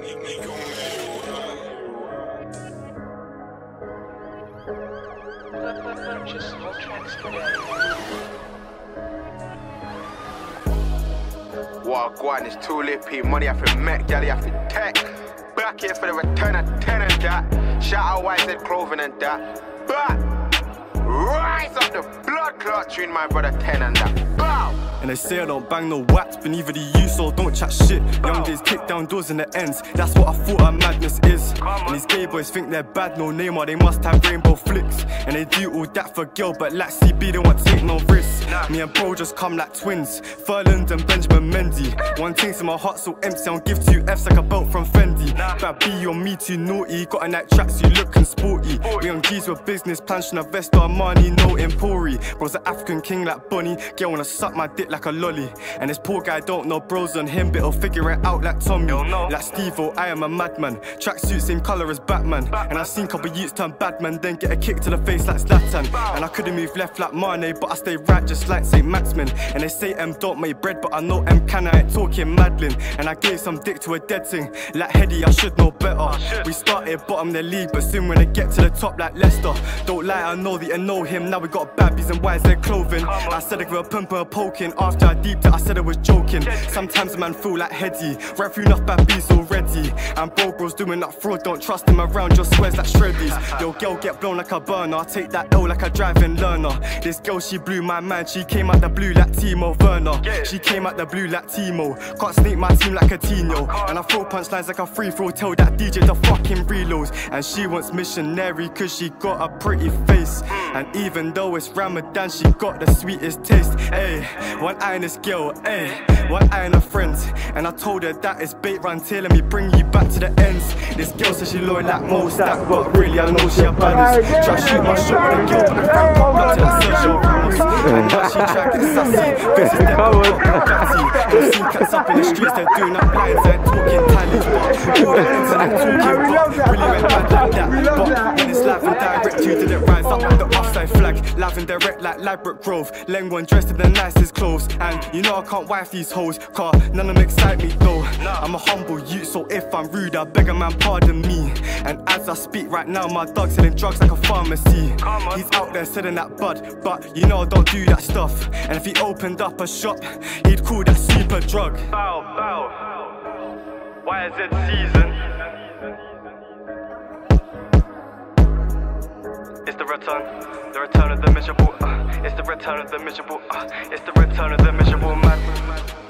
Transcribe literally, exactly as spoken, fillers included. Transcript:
Purchase your tracks today. What one is too lippy, money I feel Mac, daddy I feel tech. Back here for the return of ten and that. Shout out Y Z Clothing and that. But rise up the blood clot tune, my brother ten and that. Bow! And they say I don't bang no wax, but neither do you, so don't chat shit. Young days kick down doors in the ends, that's what I thought our madness is. And these gay boys think they're bad, no name, or they must have rainbow flicks. And they do all that for girl, but like C B, they won't take no risks. Me and bro just come like twins, Furland and Benjamin Mendy. One thing's in my heart so empty, I'll give two F's like a belt from Fendi. Bad B on me too naughty, got a night tracks, you looking sporty. We on G's with business, planching a vest or money, no Empori. Bro's an African king like Bunny, girl wanna suck my dick like a lolly. And this poor guy don't know bros on him, but he'll figure it out like Tommy. Like Steve-O, I am a madman. Tracksuit same colour as Batman. And I seen couple youths turn badman, then get a kick to the face like Zlatan. And I could've moved left like Mane, but I stay right just like Saint Maximin. And they say M don't make bread, but I know M can, I ain't talking Madeline. And I gave some dick to a dead thing, like Heady, I should know better. We started bottom the league, but soon when they get to the top like Leicester. Don't lie, I know that you know him, now we got babbies and Y Z Clothing. I said I give a pump and a poking, after I deeped it I said I was joking. Sometimes a man feel like Heady, right through enough bad beats already. And bro bro's doing that fraud, don't trust him around, just swears like shreddies. Yo girl get blown like a burner, I take that L like a driving learner. This girl she blew my man, she came out the blue like Timo Werner. She came out the blue like Timo, can't sneak my team like a Tino. And I throw punchlines like a free throw, tell that D J to fucking reloads. And she wants missionary cause she got a pretty face. And even though it's Ramadan, she got the sweetest taste. Ayy, one eye in this girl, ayy, one eye in her friends. And I told her that it's bait run tail, let me bring you back to the ends. This girl says she loyal like Mo Stack, but really I know she a baddest. Try shoot my shot with a girl, but the friend pop up to the Sergio Ramos. And now she try get sassy, faces them up batty. I've seen cats up in the streets, they're doing up lines, they're talking tallies, but all that internet talking, but really went bad like that. But when it's live and direct, you didn't rise up with the offside flag. Live and direct like Ladbroke Grove, Leng one dressed in the nicest clothes. And you know I can't wife these hoes, car none of them excite me though. I'm a humble youth, so if I'm rude, I beg a man pardon me. And as I speak right now, my dog's selling drugs like a pharmacy. He's out there selling that bud, but you know I don't do that stuff. And if he opened up a shop, he'd call that super drug. Bow, bow, Y Z season. It's the return, the return of the miserable. Uh, it's the return of the miserable. Uh, it's the return of the miserable man.